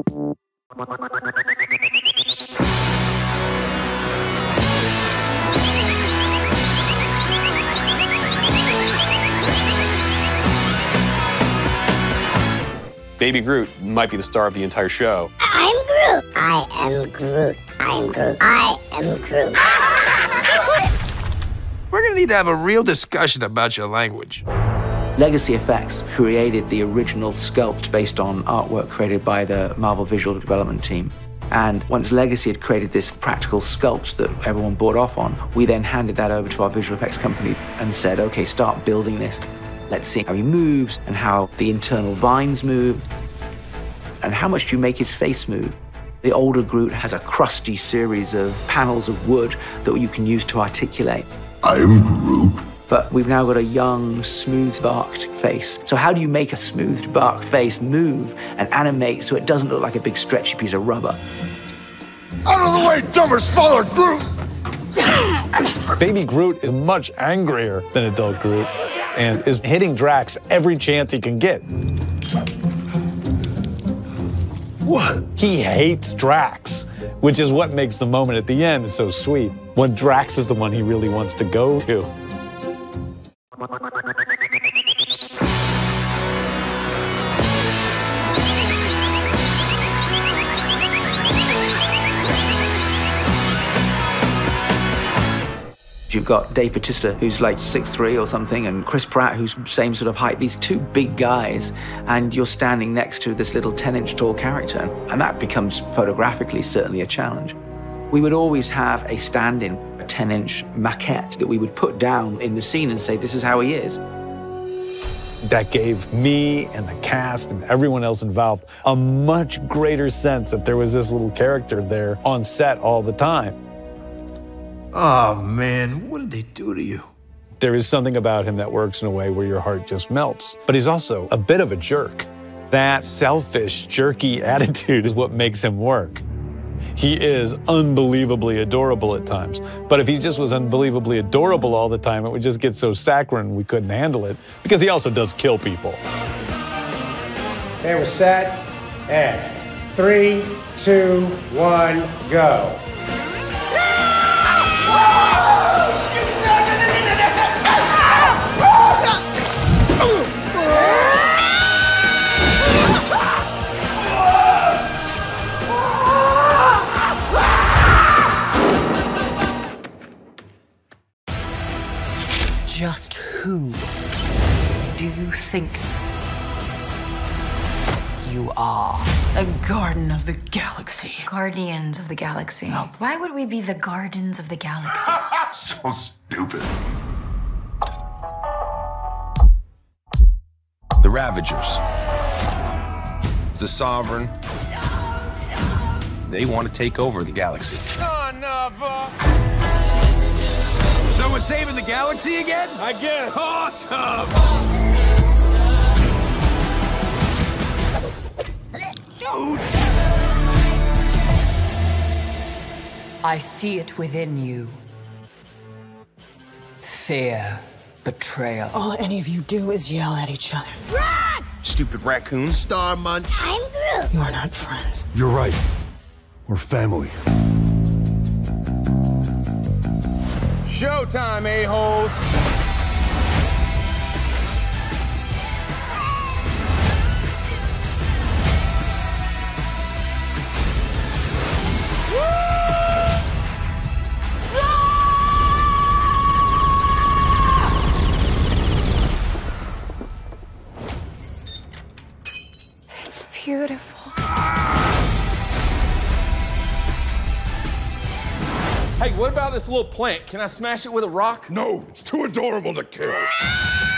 Baby Groot might be the star of the entire show. I'm Groot. I am Groot. I'm Groot. I am Groot. We're gonna need to have a real discussion about your language. Legacy Effects created the original sculpt based on artwork created by the Marvel visual development team. And once Legacy had created this practical sculpt that everyone bought off on, we then handed that over to our visual effects company and said, okay, start building this. Let's see how he moves and how the internal vines move and how much do you make his face move. The older Groot has a crusty series of panels of wood that you can use to articulate. I'm Groot. But we've now got a young, smooth-barked face. So how do you make a smoothed barked face move and animate so it doesn't look like a big stretchy piece of rubber? Out of the way, dumber, smaller Groot! Baby Groot is much angrier than adult Groot and is hitting Drax every chance he can get. What? He hates Drax, which is what makes the moment at the end so sweet, when Drax is the one he really wants to go to. You've got Dave Bautista, who's like 6'3" or something, and Chris Pratt, who's same sort of height. These two big guys, and you're standing next to this little 10-inch tall character, and that becomes photographically certainly a challenge. We would always have a stand-in, a 10-inch maquette that we would put down in the scene and say, this is how he is. That gave me and the cast and everyone else involved a much greater sense that there was this little character there on set all the time. Oh, man, what did they do to you? There is something about him that works in a way where your heart just melts. But he's also a bit of a jerk. That selfish, jerky attitude is what makes him work. He is unbelievably adorable at times. But if he just was unbelievably adorable all the time, it would just get so saccharine we couldn't handle it, because he also does kill people. Okay, we're set, and 3, 2, 1, go. Just who do you think you are? A garden of the galaxy. Guardians of the Galaxy. No. Why would we be the Gardens of the Galaxy? So stupid. The Ravagers. The Sovereign. They want to take over the galaxy. So we're saving the galaxy again? I guess. Awesome! Dude! I see it within you. Fear, betrayal. All any of you do is yell at each other. Stupid raccoon. Star Munch. I'm Groot. You are not friends. You're right. We're family. Showtime, a-holes! It's beautiful. Hey, what about this little plant? Can I smash it with a rock? No, it's too adorable to kill.